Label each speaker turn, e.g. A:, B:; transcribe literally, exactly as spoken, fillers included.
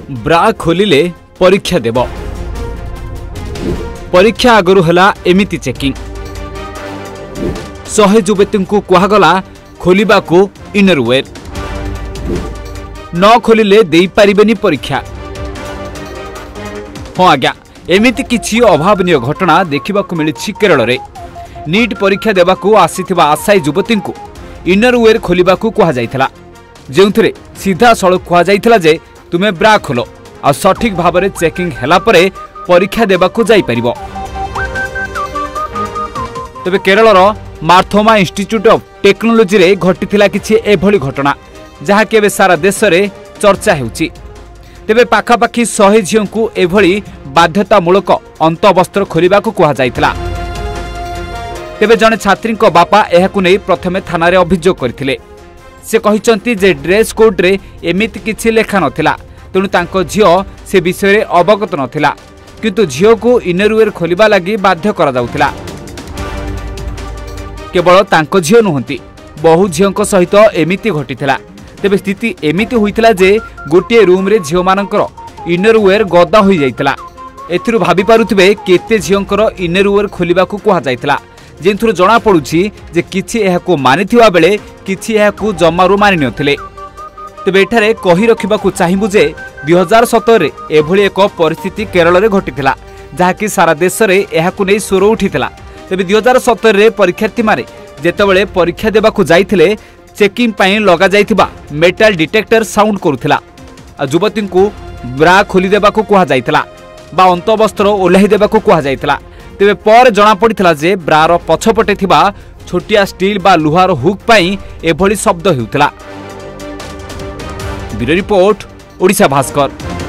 A: ब्रा खोलिले परीक्षा देव। परीक्षा आगरु हला एमिति चेकिंग। सौ युवती को कुहागला खोलिबाकू इनरवेयर। न खोलिले देई पारिबेनी परीक्षा। हाँ आज्ञा, एमिति किछि अभावनीय घटना देखिबाकू मिलिछि केरल रे। नीट परीक्षा देबाकू आसीथिबा आशायी युवती को इनरवेयर खोलिबाकू कुहा जायथिला, जेउथिरे सीधा सड़क कुहा जायथिला जे तुमे ब्रा खोलो आ सठिक भाबरे चेकिंग हेला परे परीक्षा देबाकू जाई परिबो। तबे केरलर मार्थोमा इंस्टीट्यूट ऑफ टेक्नोलॉजी रे घटिथिला किछि एभली घटना जहा केबे सारा देश रे चर्चा हेउछि। तेबे पाखापाखी सौ झियों को एभली बाध्यतामूलक अंतवस्त्र खोलिबाकू कुहा जायथिला। तेबे जने छात्री को बापा एहाकू नै प्रथमे थाना रे अभियोग करथिले। से कहिचंती जे ड्रेस कोड रे एमिति किछि लेखा नथिला, तेणु तांको झियो से विषय रे अवगत नथिला, किंतु झियो को इनरवेयर खोलिबा लागि बाध्य करा जाउथिला। केवल तांको झियो नुहंती, बहु झियोंको सहित एमिति घटिथिला। तेबे स्थिति एमिति होइथिला जे गोटिए रूम रे झियो मानकर इनरवेयर गदा होई जाइथिला। एथिरु भाबी पारुथिबे केते झियोंकर इनरवेयर खोलिबाकू कुहा जाइथिला, जेंथुरु जणा पडुछि जे किछि एहाकू मानिथिबा बेले किछि एहाकू जमारू मानि नथिले। तेबे एठारे कहि रखिबाकू चाहिबु जे दुई हजार सतर रे एभली एक परिस्थिति केरल रे घटिथिला, जहाकि सारा देश रे एहाकू नै सुर उठिथिला। तेबे दुई हजार सतर रे परीक्षार्थी मारे जेतेबेले परीक्षा देबाकू जाइथिले, चेकिंग पई लगा जाइथिबा मेटल डिटेक्टर साउंड करुथिला। आ युवती को ब्रा खोली देबाकू कुहा जाइथिला बा अंतवस्त्र ओल्हाई देबाकू कुहा जाइथिला। तेबे पर जणा पड़िथिला जे ब्रार पछपटे थिबा छोटिया स्टील बा लुहार हुक पई एभली शब्द हेउथिला। Bureau report, Odisha Bhaskar.